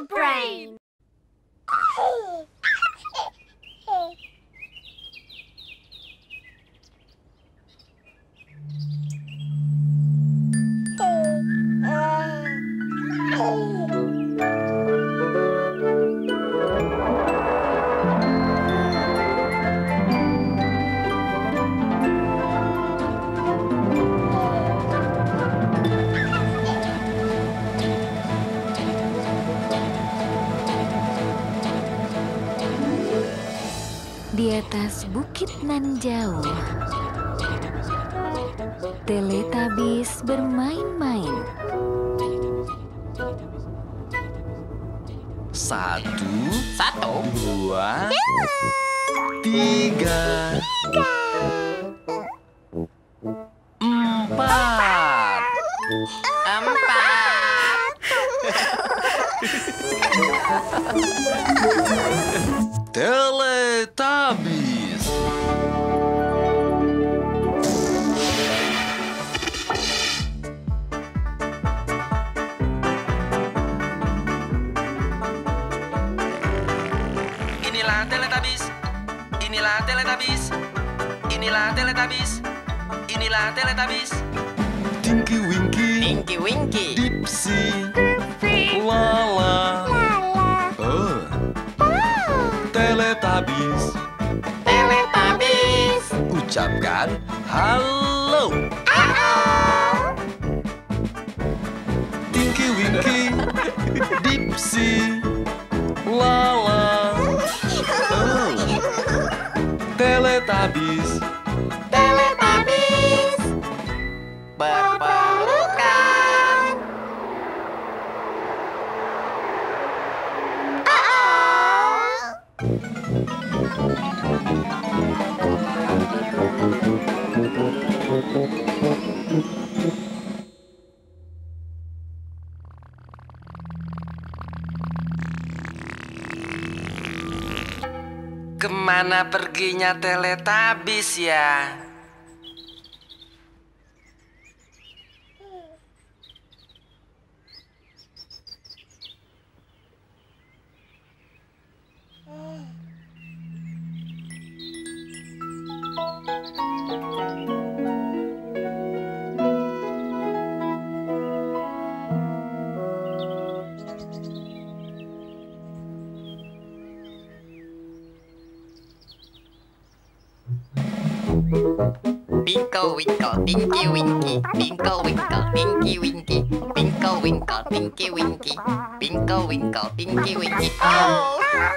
brain. Di atas bukit nan jauh, Teletubbies bermain-main. Satu, dua, tiga, empat. Teletubbies. Inilah Teletubbies. Inilah Teletubbies. Inilah Teletubbies. Inilah Teletubbies. Tinky Winky. Dipsy. Lala. Teletubbies. Ucapkan halo. Tinky Winky. Dipsy. Lala. Teletubbies. Berpelukan. Kemana perginya Teletubbies ya? Winkle winkle, Tinky Winky. Winkle winkle, Tinky Winky. Winkle winkle, Tinky Winky. Winkle winkle, Tinky Winky. Oh.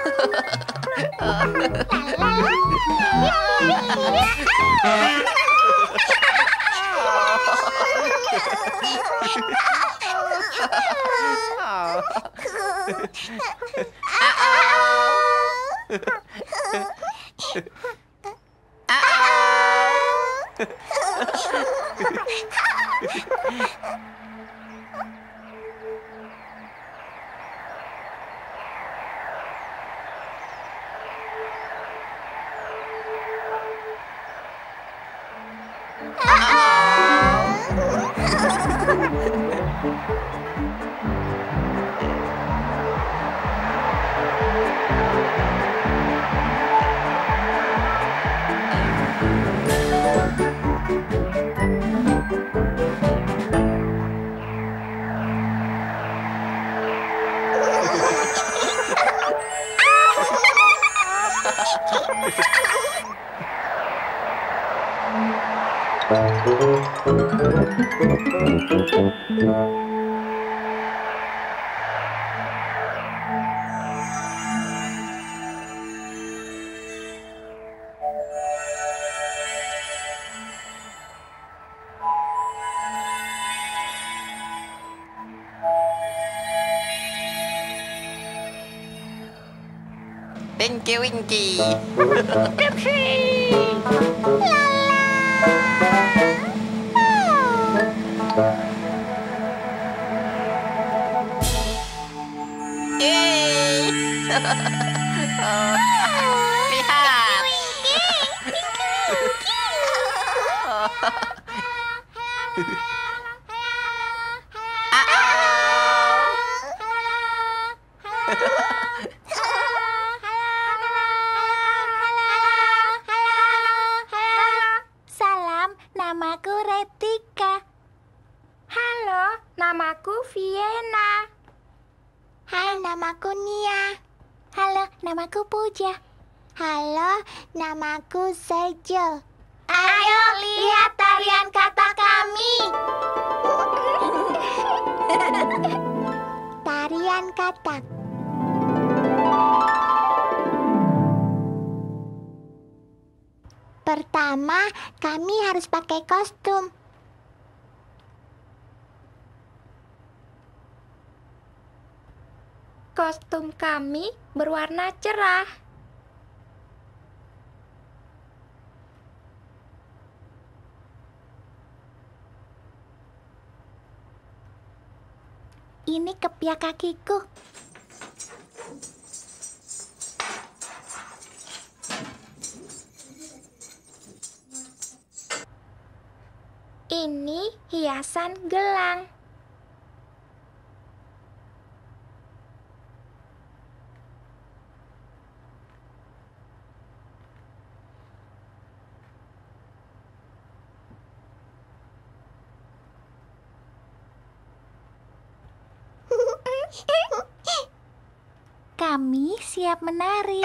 Tinky Winky. Lihat. Salam, namaku Retika. Halo, namaku Vienna. Hai, namaku Nia. Halo, namaku Puja. Halo, namaku Sejel. Ayo lihat tarian kata kami. Tarian katak. Pertama, kami harus pakai kostum. Kostum kami berwarna cerah. Ini kepia kakiku. Ini hiasan gelang. Kami siap menari.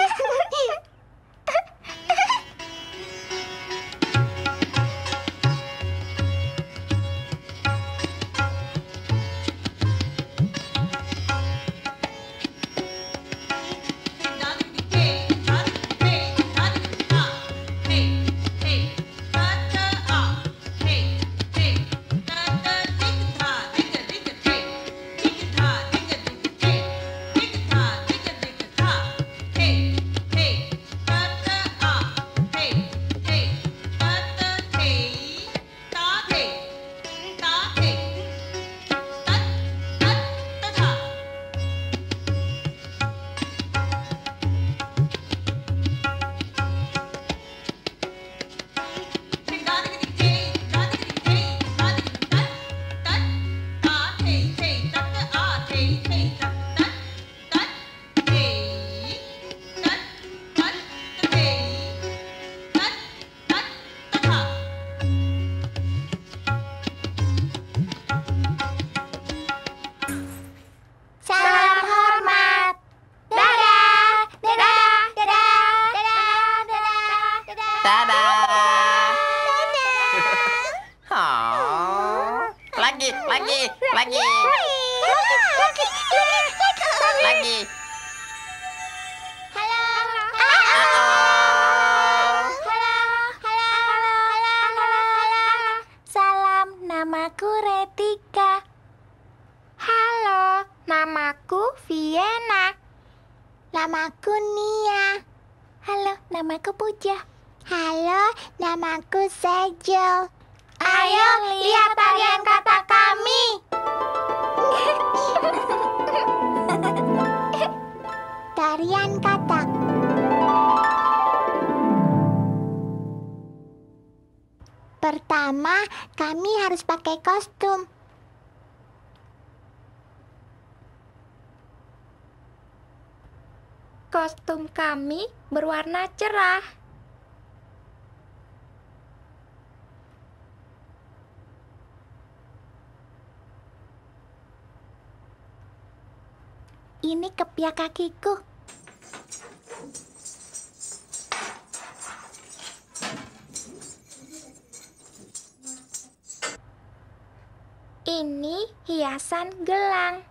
Salam hormat. Dadah, dadah, dadah, dadah, dadah, dadah. Dadah. Oh. Lagi. Lagi. Halo. Salam, namaku Retika. Halo, namaku Vienna. Namaku Nia. Halo, namaku Puja. Halo, namaku Sejel. Ayo lihat tarian kata kami. Tarian katak. Pertama, kami harus pakai kostum. Kostum kami berwarna cerah. Ini kepia kakiku. Ini hiasan gelang.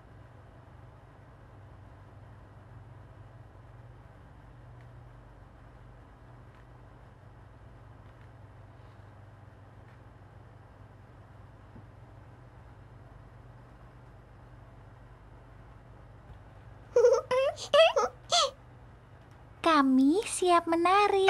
Kami siap menari.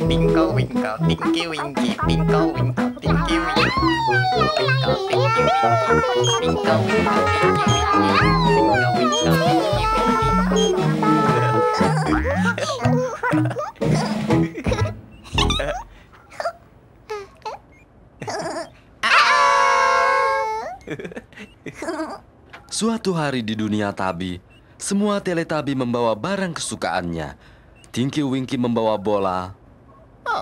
Twinkle, winkle, tinky, winky. Twinkle, winkle, tinky, winky. Twinkle, tinky, winky. Twinkle, winkle, tinky, winky. Twinkle, winkle, tinky, Suatu hari di dunia Tabi, semua Teletabi membawa barang kesukaannya. Tinky Winky membawa bola, Oh.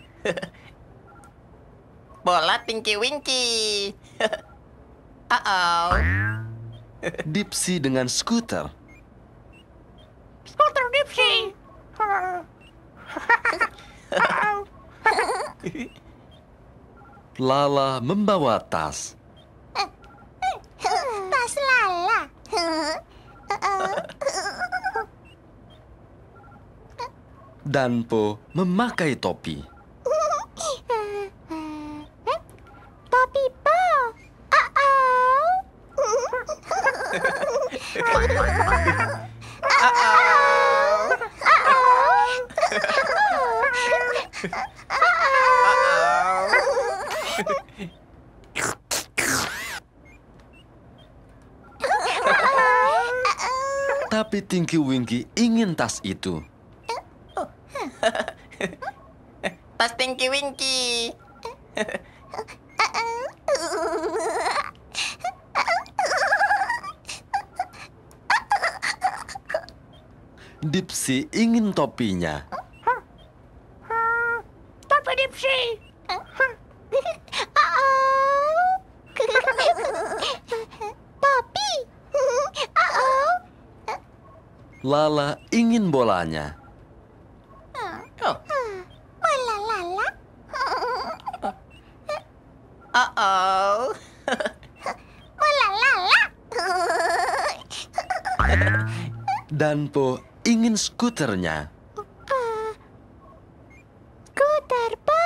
Bola Tinky Winky. Uh-oh. Dipsy dengan skuter, Skuter Dipsy. Lala membawa tas, Tas Lala. dan Po memakai topi. Topi Po. Tapi Tinky Winky ingin tas itu. Tas Tinky Winky. Dipsy ingin topinya. Topi Dipsy. Topi. Lala ingin bolanya. Oh. Bola Lala. Uh-oh. Bola Lala. Dan Po ingin skuternya. Skuter Po.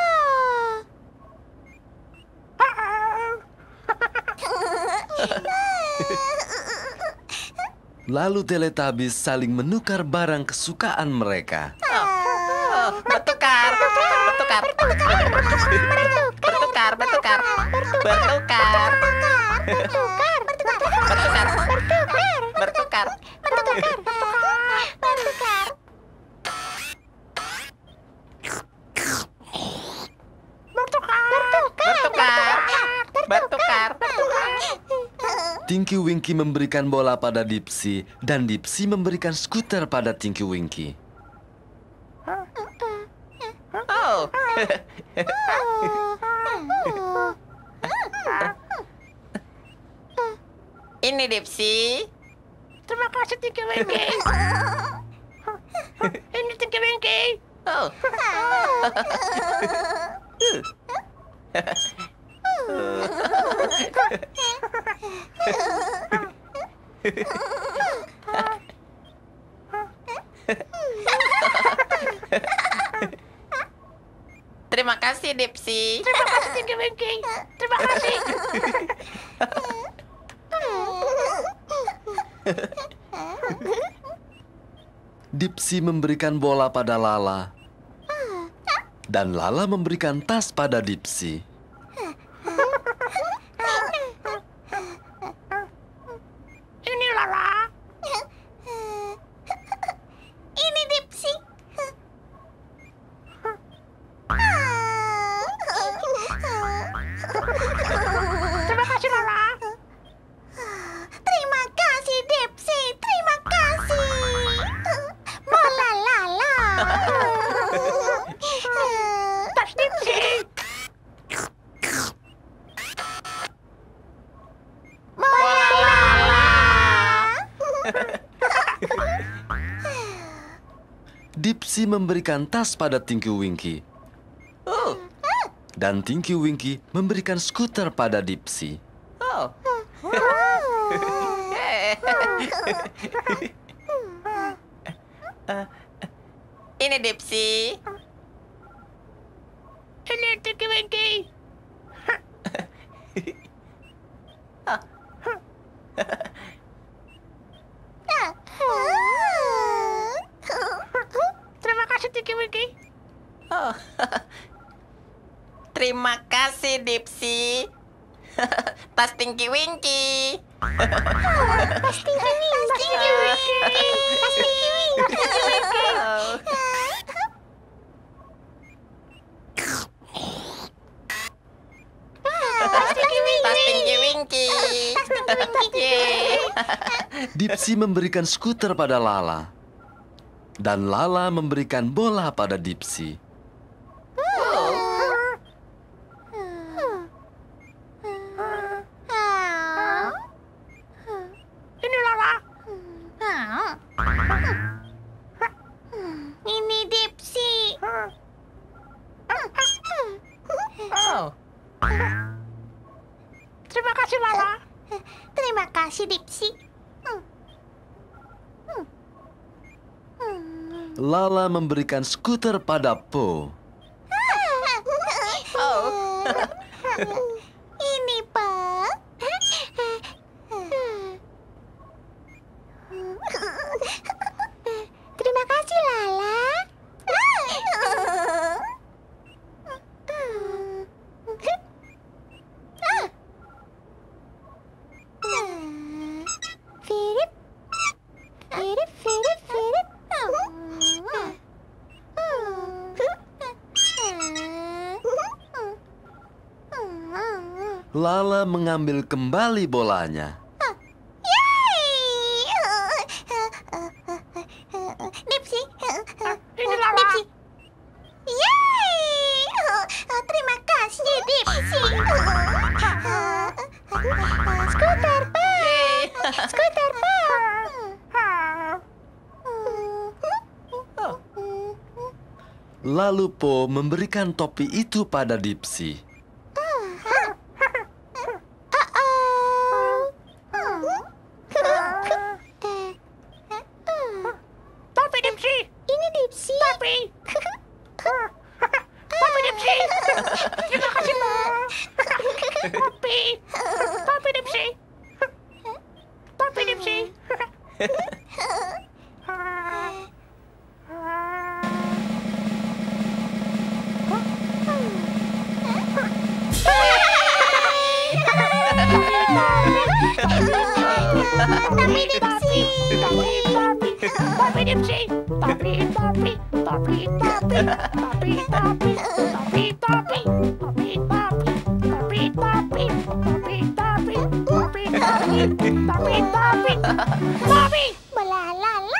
Lalu Teletubbies saling menukar barang kesukaan mereka. Bertukar. Bertukar. Bertukar. Bertukar. Bertukar. Bertukar. Bertukar. Bertukar. Tinky Winky memberikan bola pada Dipsy dan Dipsy memberikan skuter pada Tinky Winky. Oh. Ini Dipsy. Terima kasih Tinky Winky. Ini Tinky Winky. Oh. Terima kasih Dipsy. Terima kasih Tinky Winky. Terima kasih. Dipsy memberikan bola pada Lala. Dan Lala memberikan tas pada Dipsy. Ini Lala. Ini Dipsy. Terima kasih Lala. Terima kasih Dipsy. Terima kasih. Bola Lala. Tas Dipsy. Bola Lala. Dipsy memberikan tas pada Tinky Winky. Oh. Dan Tinky Winky memberikan skuter pada Dipsy. Oh. Ini Dipsy. Ini Tinky Winky. Terima kasih Tinky Winky. Oh. Terima kasih, Dipsy. Tas Tinky Winky. Tas Tinky Winky. Tas Tinky Winky. Tas Tinky Winky. Dipsy memberikan skuter pada Lala. Dan Lala memberikan bola pada Dipsy. Ini Lala. Ini Dipsy. Terima kasih, Lala. Terima kasih, Dipsy. Lala memberikan skuter pada Po. Ini, Pak. Terima kasih, Lala. Firip. Firip, firip, firip. Lala mengambil kembali bolanya. Dipsy. Ini Lala. Dipsy. Yeay! Terima kasih, Dipsy. Skuter, Pak. Skuter, Pak. Lalu Po memberikan topi itu pada Dipsy. Topi Dipsy. Ini Dipsy. Topi. Topi Dipsy. Terima kasih, Pak. Topi. Topi Dipsy. Topi Dipsy. Topi Dipsy. Topi Dipsy. Topi, topi, topi, topi, topi, topi, topi, topi, topi, topi, topi, topi, topi, topi, topi, topi, topi, topi, topi. Balalala.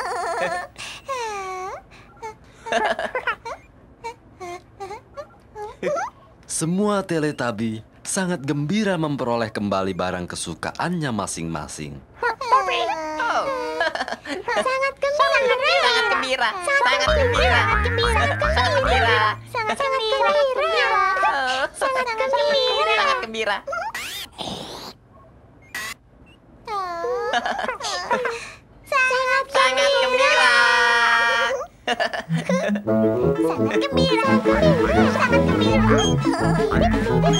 Semua Teletubby sangat gembira memperoleh kembali barang kesukaannya masing-masing. Topi. Sangat gembira. Sangat gembira. Sangat gembira. Sangat gembira. Sangat Sangat gembira. Sangat gembira. Sangat gembira. Sangat Sangat gembira. Sangat gembira. Sangat gembira.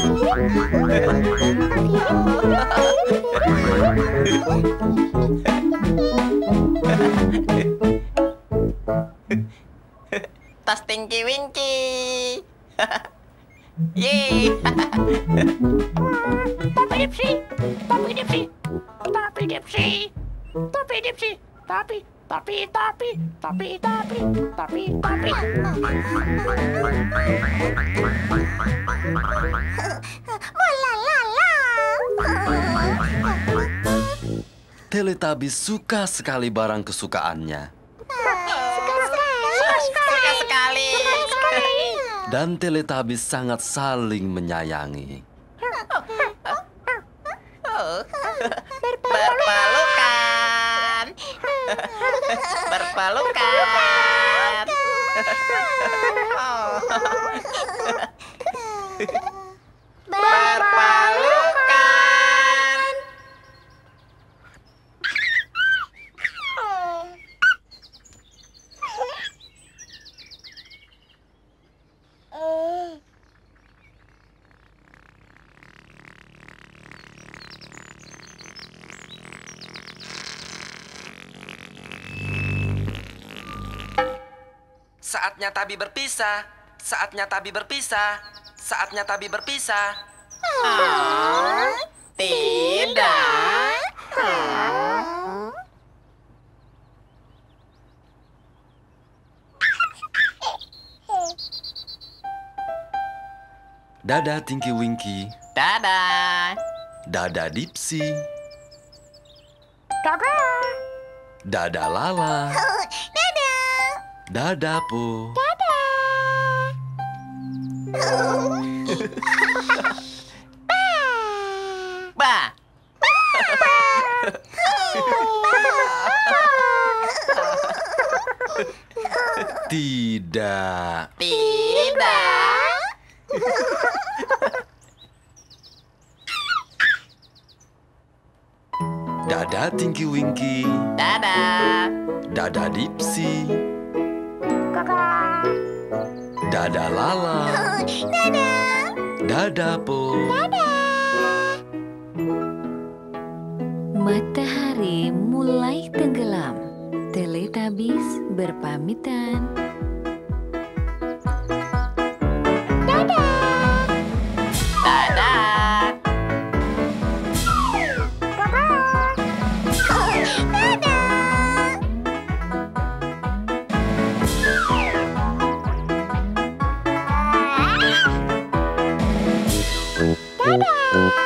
Tas Tinky Winky. Yeay. Topi Dipsy. Topi Dipsy. Topi Dipsy. Topi Dipsy. Topi. Topi, topi, topi, topi, topi, topi. Walalala. Teletubby suka sekali barang kesukaannya. Suka sekali. Dan Teletubby sangat saling menyayangi. Berpelukan. Berpelukan. Berpelukan. Saatnya Tabi berpisah. saatnya Tabi berpisah. Saatnya Tabi berpisah. Tidak. Dadah Tinky Winky. Dadah. Dadah Dipsy. Dadah. Dadah Lala. Dadah. Dadah Po. Ba. Tidak. Tidak. Dadah Tinky Winky. Dadah. Dadah Dipsy. Dadah. Dadah Lala. Dadah. Dadah Po. Matahari mulai tenggelam. Teletubbies berpamitan. Dadah. Dadah.